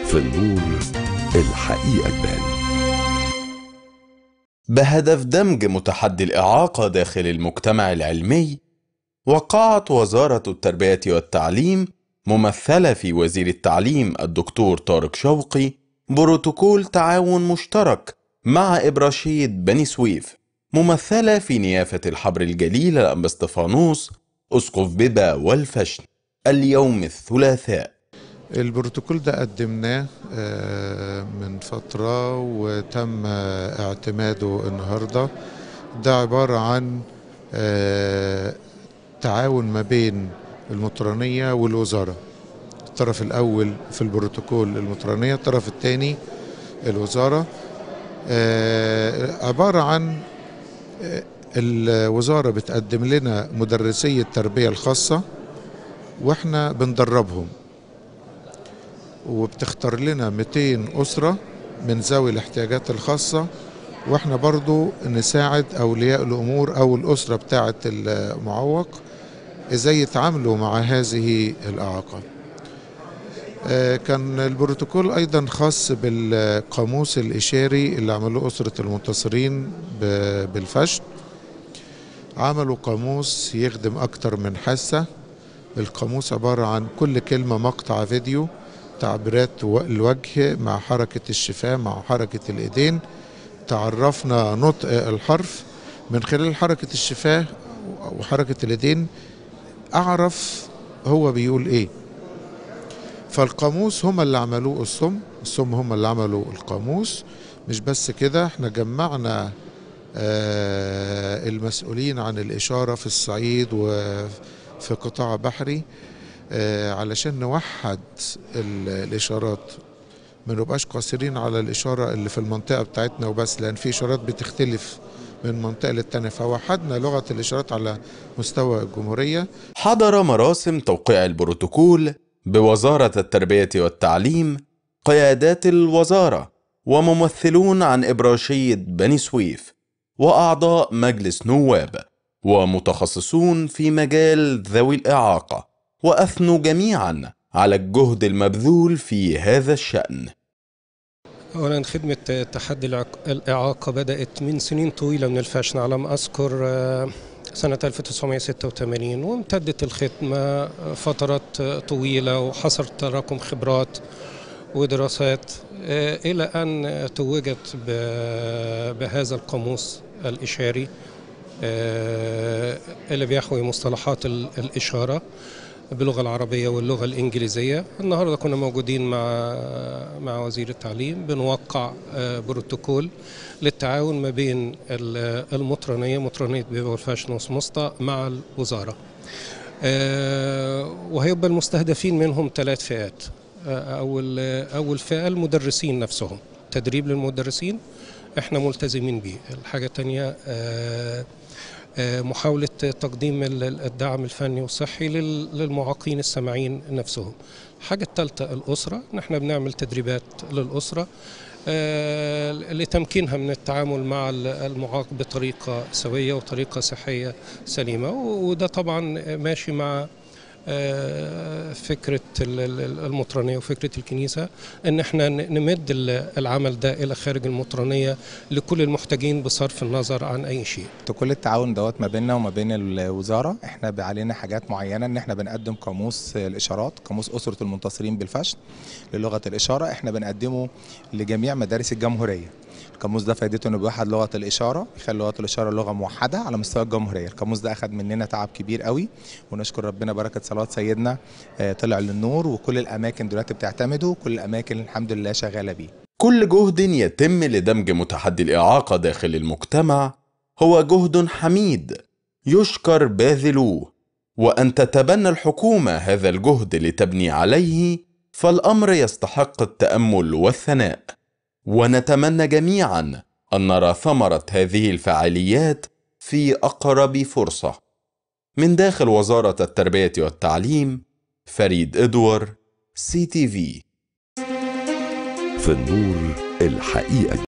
في النور الحقيقة تبان. بهدف دمج متحدي الإعاقة داخل المجتمع العلمي، وقعت وزارة التربية والتعليم ممثلة في وزير التعليم الدكتور طارق شوقي بروتوكول تعاون مشترك مع إبراشية بني سويف، ممثلة في نيافة الحبر الجليل الأنبا اسطفانوس أسقف بيبا والفشن اليوم الثلاثاء. البروتوكول ده قدمناه من فترة وتم اعتماده النهاردة. ده عبارة عن تعاون ما بين المطرانية والوزارة. الطرف الأول في البروتوكول المطرانية، الطرف الثاني الوزارة. عبارة عن الوزارة بتقدم لنا مدرسي التربية الخاصة واحنا بندربهم، وبتختار لنا 200 أسرة من ذوي الاحتياجات الخاصة، واحنا برضو نساعد أولياء الأمور أو الأسرة بتاعة المعوق ازاي يتعاملوا مع هذه الإعاقة. كان البروتوكول أيضا خاص بالقاموس الإشاري اللي عملوه أسرة المنتصرين بالفشل. عملوا قاموس يخدم أكتر من حاسة. القاموس عبارة عن كل كلمة مقطع فيديو، تعبيرات الوجه مع حركة الشفاه مع حركة الإيدين. تعرفنا نطق الحرف من خلال حركة الشفاه وحركة اليدين، أعرف هو بيقول إيه. فالقاموس هم اللي عملوه، الصم هم اللي عملوا القاموس. مش بس كده، احنا جمعنا المسؤولين عن الإشارة في الصعيد وفي قطاع بحري علشان نوحد الإشارات، ما نبقاش قاصرين على الإشارة اللي في المنطقة بتاعتنا وبس، لأن في إشارات بتختلف من منطقة للتانية، فوحدنا لغة الإشارات على مستوى الجمهورية. حضر مراسم توقيع البروتوكول بوزارة التربية والتعليم قيادات الوزارة وممثلون عن إبراشية بني سويف وأعضاء مجلس نواب ومتخصصون في مجال ذوي الإعاقة، وأثنوا جميعا على الجهد المبذول في هذا الشأن. أولا، خدمة تحدي الإعاقة بدأت من سنين طويلة من الفاشن، على ما أذكر سنة 1986، وامتدت الخدمة فترات طويلة وحصل تراكم خبرات ودراسات إلى أن توجت بهذا القاموس الإشاري اللي بيحوي مصطلحات الإشارة باللغة العربية واللغة الإنجليزية. النهاردة كنا موجودين مع وزير التعليم بنوقع بروتوكول للتعاون ما بين مطرانية بيبا والفاشن وسمسطة مع الوزارة، وهيبقى المستهدفين منهم 3 فئات. أول فئة المدرسين نفسهم، تدريب للمدرسين احنا ملتزمين بيه. الحاجة الثانية محاولة تقديم الدعم الفني والصحي للمعاقين السمعيين نفسهم. الحاجة الثالثة الأسرة، نحن بنعمل تدريبات للأسرة لتمكينها من التعامل مع المعاق بطريقة سوية وطريقة صحية سليمة، وده طبعا ماشي مع فكرة المطرانية وفكرة الكنيسة، ان احنا نمد العمل ده الى خارج المطرانية لكل المحتاجين بصرف النظر عن اي شيء. كل التعاون دوت ما بيننا وما بين الوزارة، احنا علينا حاجات معينة، ان احنا بنقدم قاموس الاشارات، قاموس اسرة المنتصرين بالفشل للغة الاشارة، احنا بنقدمه لجميع مدارس الجمهورية. القاموس ده فائدته انه بيوحد لغة الاشارة، يخلي لغة الاشارة لغة موحدة على مستوى الجمهورية. القاموس ده اخذ مننا تعب كبير قوي، ونشكر ربنا بركة صلوات سيدنا طلع للنور، وكل الاماكن دلوقتي بتعتمده، وكل الاماكن الحمد لله شغالة بيه. كل جهد يتم لدمج متحدي الإعاقة داخل المجتمع هو جهد حميد يشكر باذلوه، وأن تتبنى الحكومة هذا الجهد لتبني عليه فالأمر يستحق التأمل والثناء. ونتمنى جميعا أن نرى ثمرة هذه الفعاليات في أقرب فرصة. من داخل وزارة التربية والتعليم، فريد إدوار، CTV. في النور الحقيقة.